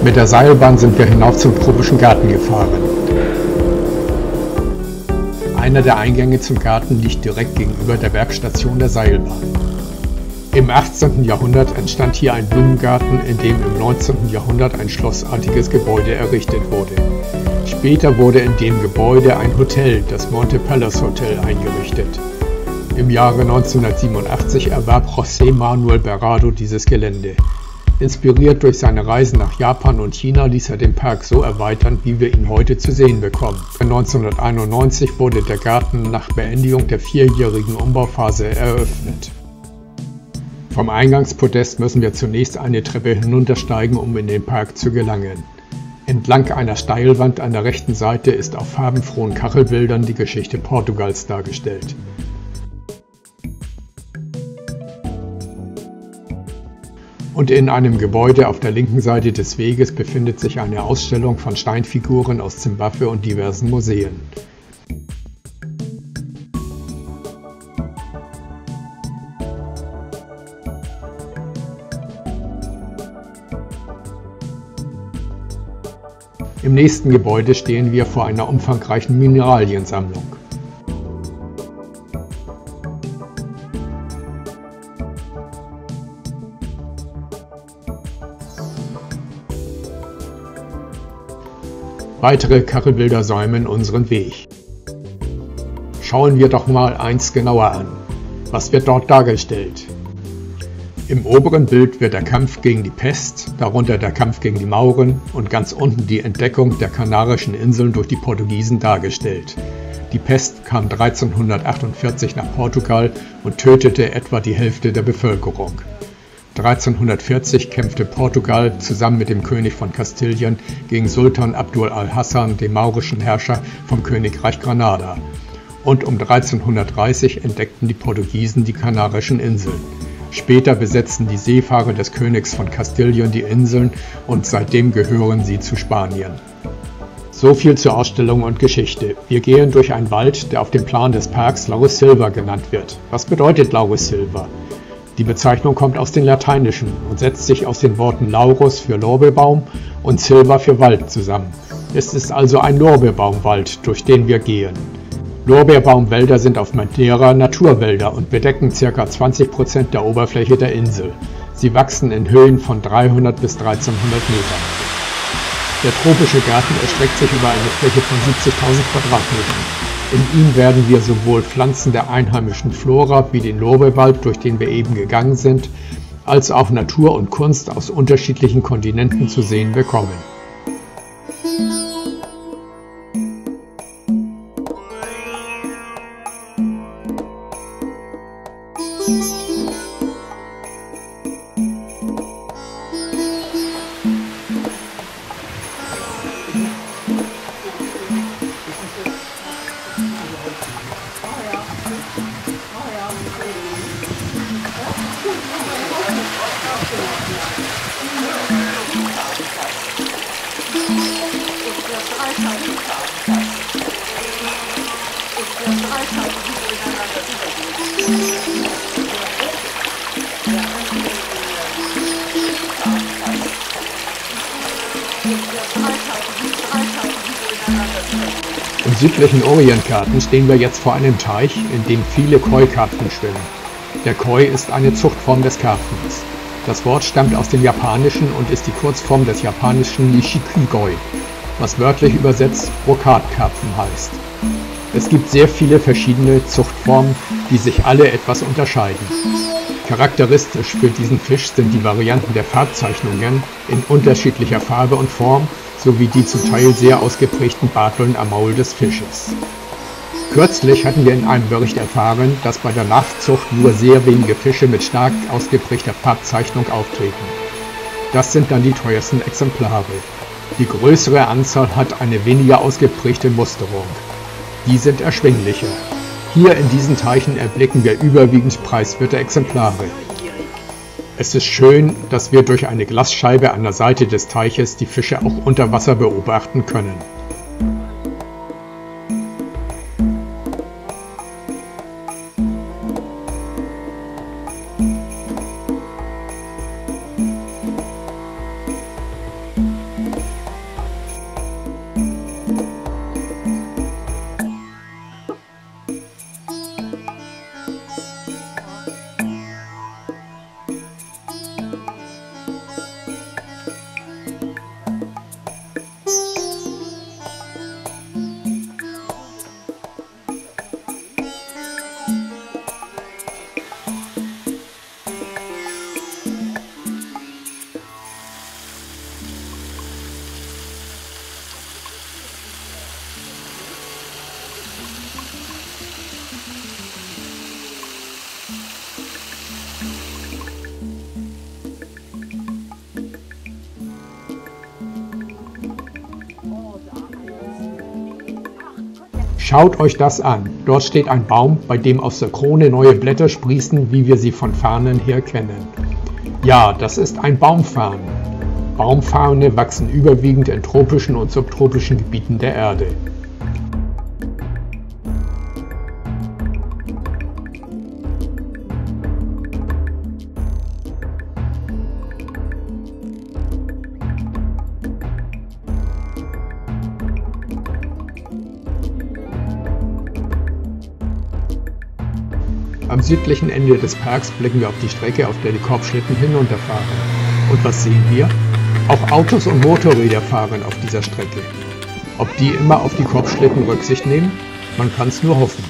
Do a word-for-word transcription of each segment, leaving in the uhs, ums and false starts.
Mit der Seilbahn sind wir hinauf zum Tropischen Garten gefahren. Einer der Eingänge zum Garten liegt direkt gegenüber der Bergstation der Seilbahn. Im achtzehnten Jahrhundert entstand hier ein Blumengarten, in dem im neunzehnten Jahrhundert ein schlossartiges Gebäude errichtet wurde. Später wurde in dem Gebäude ein Hotel, das Monte Palace Hotel, eingerichtet. Im Jahre neunzehnhundertsiebenundachtzig erwarb José Manuel Berardo dieses Gelände. Inspiriert durch seine Reisen nach Japan und China ließ er den Park so erweitern, wie wir ihn heute zu sehen bekommen. neunzehnhunderteinundneunzig wurde der Garten nach Beendigung der vierjährigen Umbauphase eröffnet. Vom Eingangspodest müssen wir zunächst eine Treppe hinuntersteigen, um in den Park zu gelangen. Entlang einer Steilwand an der rechten Seite ist auf farbenfrohen Kachelbildern die Geschichte Portugals dargestellt. Und in einem Gebäude auf der linken Seite des Weges befindet sich eine Ausstellung von Steinfiguren aus Zimbabwe und diversen Museen. Im nächsten Gebäude stehen wir vor einer umfangreichen Mineraliensammlung. Weitere Kachelbilder säumen unseren Weg. Schauen wir doch mal eins genauer an. Was wird dort dargestellt? Im oberen Bild wird der Kampf gegen die Pest, darunter der Kampf gegen die Mauren und ganz unten die Entdeckung der Kanarischen Inseln durch die Portugiesen dargestellt. Die Pest kam dreizehnhundertachtundvierzig nach Portugal und tötete etwa die Hälfte der Bevölkerung. dreizehnhundertvierzig kämpfte Portugal zusammen mit dem König von Kastilien gegen Sultan Abdul al-Hassan, dem maurischen Herrscher vom Königreich Granada. Und um dreizehnhundertdreißig entdeckten die Portugiesen die Kanarischen Inseln. Später besetzten die Seefahrer des Königs von Kastilien die Inseln und seitdem gehören sie zu Spanien. So viel zur Ausstellung und Geschichte. Wir gehen durch einen Wald, der auf dem Plan des Parks Laurus Silva genannt wird. Was bedeutet Laurus Silva? Die Bezeichnung kommt aus dem Lateinischen und setzt sich aus den Worten Laurus für Lorbeerbaum und Silva für Wald zusammen. Es ist also ein Lorbeerbaumwald, durch den wir gehen. Lorbeerbaumwälder sind auf Madeira Naturwälder und bedecken ca. zwanzig Prozent der Oberfläche der Insel. Sie wachsen in Höhen von dreihundert bis dreizehnhundert Metern. Der tropische Garten erstreckt sich über eine Fläche von siebzigtausend Quadratmetern. In ihm werden wir sowohl Pflanzen der einheimischen Flora wie den Lorbeerwald, durch den wir eben gegangen sind, als auch Natur und Kunst aus unterschiedlichen Kontinenten zu sehen bekommen. Im südlichen Orientgarten stehen wir jetzt vor einem Teich, in dem viele Koi-Karpfen schwimmen. Der Koi ist eine Zuchtform des Karpfens. Das Wort stammt aus dem Japanischen und ist die Kurzform des japanischen Nishikugoi, was wörtlich übersetzt Brokatkarpfen heißt. Es gibt sehr viele verschiedene Zuchtformen, die sich alle etwas unterscheiden. Charakteristisch für diesen Fisch sind die Varianten der Farbzeichnungen in unterschiedlicher Farbe und Form sowie die zum Teil sehr ausgeprägten Barteln am Maul des Fisches. Kürzlich hatten wir in einem Bericht erfahren, dass bei der Nachzucht nur sehr wenige Fische mit stark ausgeprägter Farbzeichnung auftreten. Das sind dann die teuersten Exemplare. Die größere Anzahl hat eine weniger ausgeprägte Musterung. Die sind erschwinglicher. Hier in diesen Teichen erblicken wir überwiegend preiswerte Exemplare. Es ist schön, dass wir durch eine Glasscheibe an der Seite des Teiches die Fische auch unter Wasser beobachten können. Schaut euch das an. Dort steht ein Baum, bei dem aus der Krone neue Blätter sprießen, wie wir sie von Farnen her kennen. Ja, das ist ein Baumfarn. Baumfarne wachsen überwiegend in tropischen und subtropischen Gebieten der Erde. Am südlichen Ende des Parks blicken wir auf die Strecke, auf der die Korbschlitten hinunterfahren. Und was sehen wir? Auch Autos und Motorräder fahren auf dieser Strecke. Ob die immer auf die Korbschlitten Rücksicht nehmen? Man kann es nur hoffen.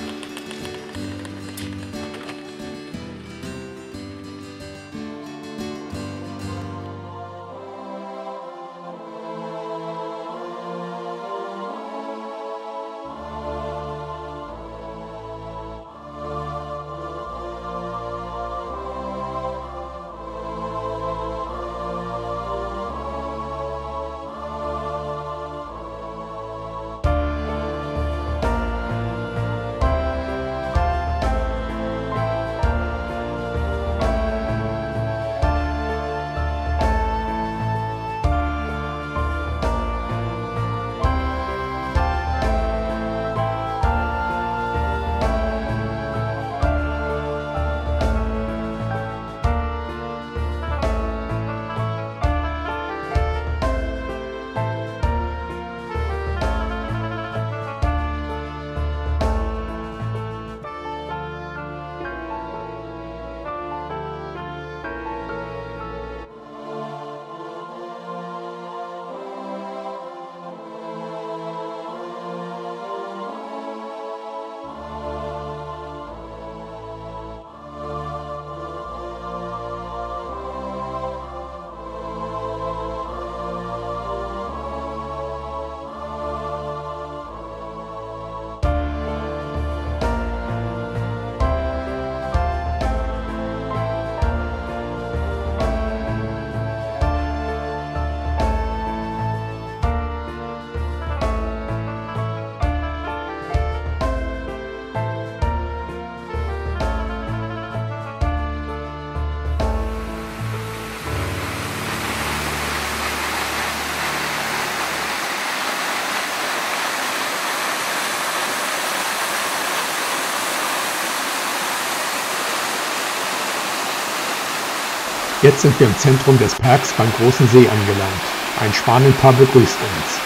Jetzt sind wir im Zentrum des Parks beim Großen See angelangt. Ein Schwanenpaar begrüßt uns.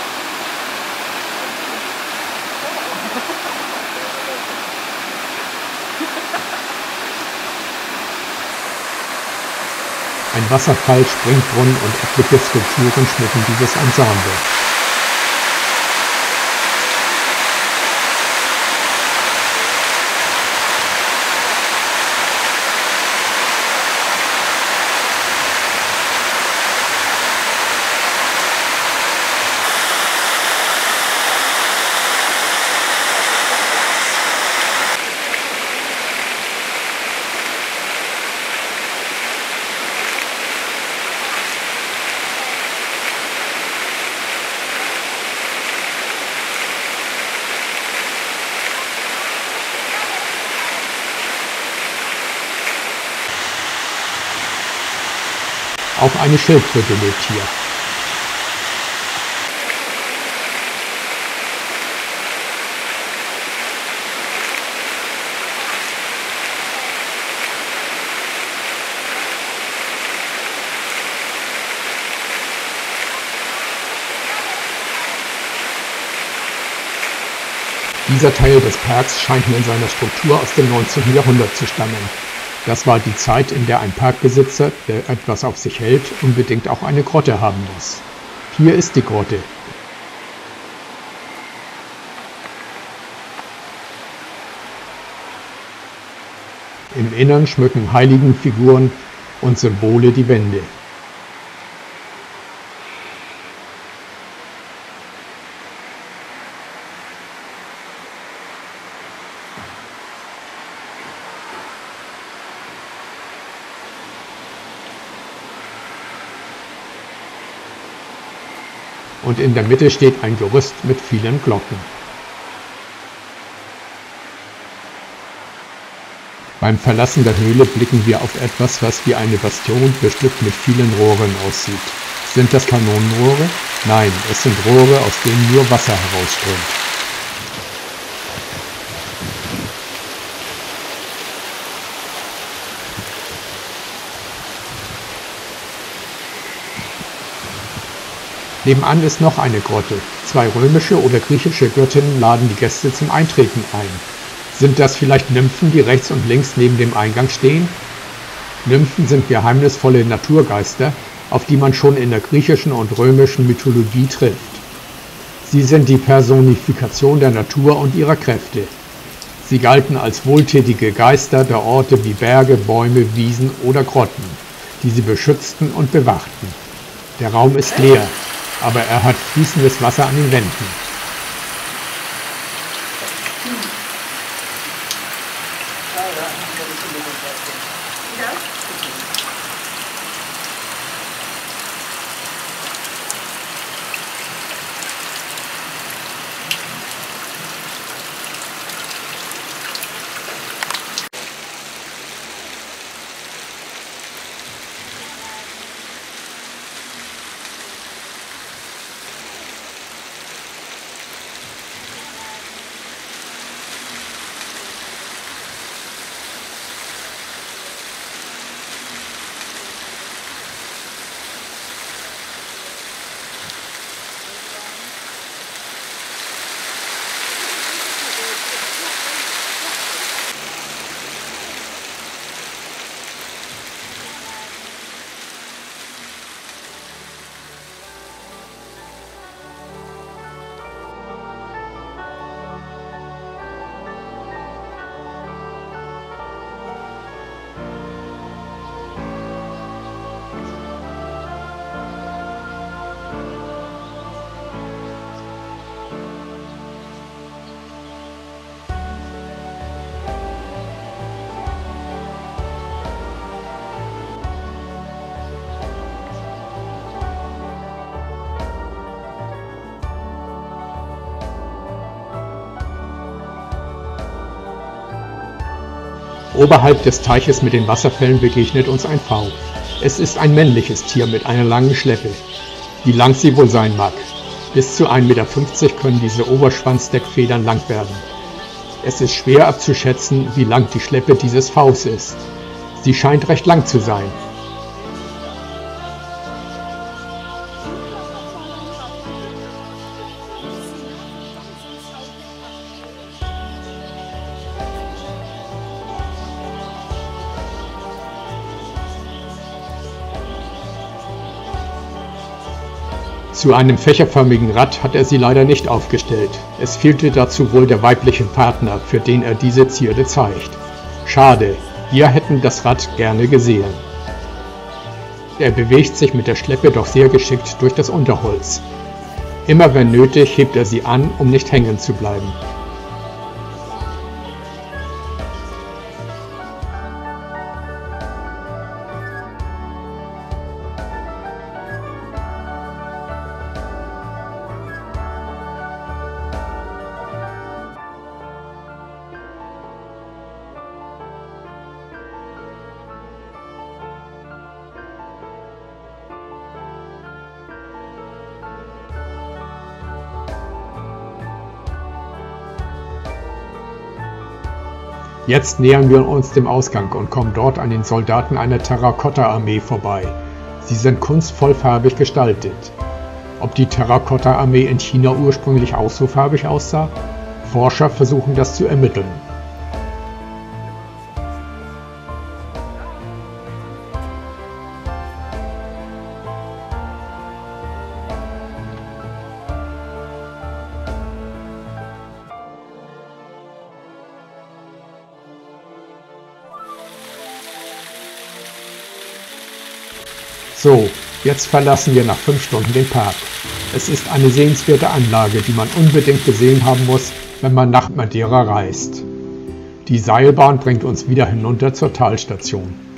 Ein Wasserfall, Springbrunnen und etliche Skulpturen schmücken dieses Ensemble. Auch eine Schildkröte lebt hier. Dieser Teil des Parks scheint mir in seiner Struktur aus dem neunzehnten Jahrhundert zu stammen. Das war die Zeit, in der ein Parkbesitzer, der etwas auf sich hält, unbedingt auch eine Grotte haben muss. Hier ist die Grotte. Im Innern schmücken Heiligenfiguren und Symbole die Wände. Und in der Mitte steht ein Gerüst mit vielen Glocken. Beim Verlassen der Höhle blicken wir auf etwas, was wie eine Bastion bestückt mit vielen Rohren aussieht. Sind das Kanonenrohre? Nein, es sind Rohre, aus denen nur Wasser herausströmt. Nebenan ist noch eine Grotte. Zwei römische oder griechische Göttinnen laden die Gäste zum Eintreten ein. Sind das vielleicht Nymphen, die rechts und links neben dem Eingang stehen? Nymphen sind geheimnisvolle Naturgeister, auf die man schon in der griechischen und römischen Mythologie trifft. Sie sind die Personifikation der Natur und ihrer Kräfte. Sie galten als wohltätige Geister der Orte wie Berge, Bäume, Wiesen oder Grotten, die sie beschützten und bewachten. Der Raum ist leer, aber er hat fließendes Wasser an den Wänden. Oberhalb des Teiches mit den Wasserfällen begegnet uns ein V. Es ist ein männliches Tier mit einer langen Schleppe. Wie lang sie wohl sein mag. Bis zu ein Meter fünfzig können diese Oberschwanzdeckfedern lang werden. Es ist schwer abzuschätzen, wie lang die Schleppe dieses Vs ist. Sie scheint recht lang zu sein. Zu einem fächerförmigen Rad hat er sie leider nicht aufgestellt. Es fehlte dazu wohl der weibliche Partner, für den er diese Zierde zeigt. Schade, wir hätten das Rad gerne gesehen. Er bewegt sich mit der Schleppe doch sehr geschickt durch das Unterholz. Immer wenn nötig, hebt er sie an, um nicht hängen zu bleiben. Jetzt nähern wir uns dem Ausgang und kommen dort an den Soldaten einer Terrakotta-Armee vorbei. Sie sind kunstvoll farbig gestaltet. Ob die Terrakotta-Armee in China ursprünglich auch so farbig aussah? Forscher versuchen das zu ermitteln. So, jetzt verlassen wir nach fünf Stunden den Park. Es ist eine sehenswerte Anlage, die man unbedingt gesehen haben muss, wenn man nach Madeira reist. Die Seilbahn bringt uns wieder hinunter zur Talstation.